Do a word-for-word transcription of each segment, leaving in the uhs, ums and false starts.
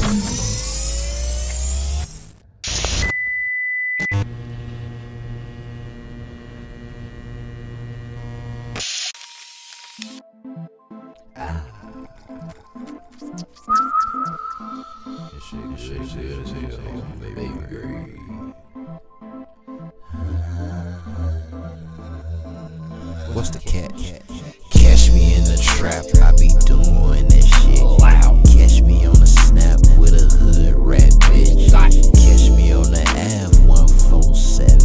What's the catch? Catch me in the trap, I be doing that shit. Catch me on the snap with a hood rat bitch. Catch me on the Ave one four seven.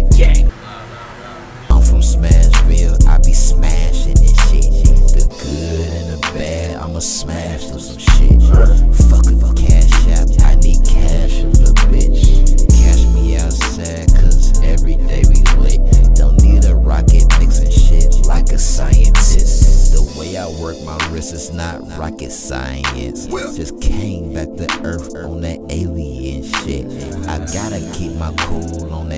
I'm from Smashville, I be smashing this shit. The good and the bad, I'ma smash through some shit. Fuck it for cash app, I need cash, little bitch. Catch me outside, cause every day we lit. Don't need a rocket mixing shit like a scientist. The way I work my wrist is not rocket science. Just came back to earth on that alien shit. I gotta keep my cool on that